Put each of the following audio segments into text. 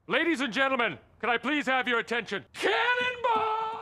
Ladies and gentlemen, can I please have your attention? Cannonball!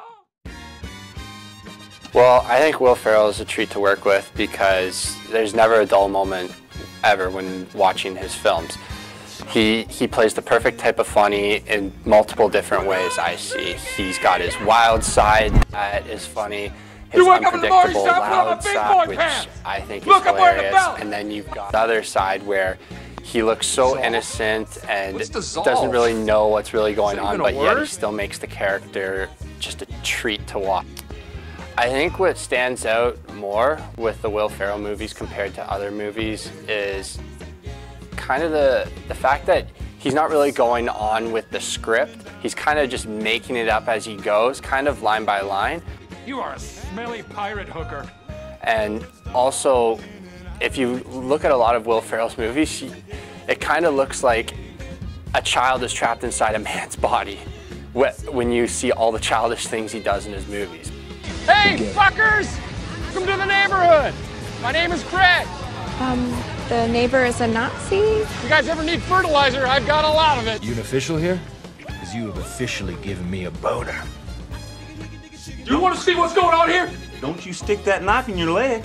Well, I think Will Ferrell is a treat to work with because there's never a dull moment ever when watching his films. He plays the perfect type of funny in multiple different ways, I see. He's got his wild side that is funny, his unpredictable loud side, which I think is hilarious, and then you've got the other side where he looks so innocent and doesn't really know what's really going on, but yet he still makes the character just a treat to watch. I think what stands out more with the Will Ferrell movies compared to other movies is kind of the fact that he's not really going on with the script. He's kind of just making it up as he goes, kind of line by line. You are a smelly pirate hooker. And also, if you look at a lot of Will Ferrell's movies, it kind of looks like a child is trapped inside a man's body when you see all the childish things he does in his movies. Hey, fuckers! Welcome to the neighborhood! My name is Craig. The neighbor is a Nazi? If you guys ever need fertilizer, I've got a lot of it. You an official here? Because you have officially given me a boner. Do you want to see what's going on here? Don't you stick that knife in your leg.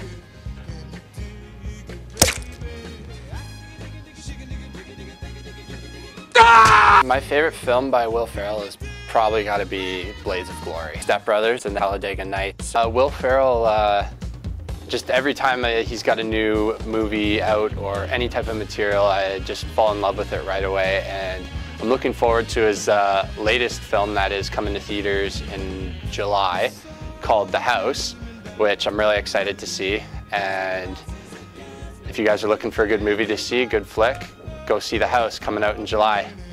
My favorite film by Will Ferrell is probably got to be Blades of Glory. Step Brothers and the Talladega Nights. Will Ferrell, just every time he's got a new movie out or any type of material, I just fall in love with it right away. And I'm looking forward to his latest film that is coming to theaters in July called The House, which I'm really excited to see. And if you guys are looking for a good movie to see, a good flick, go see The House coming out in July.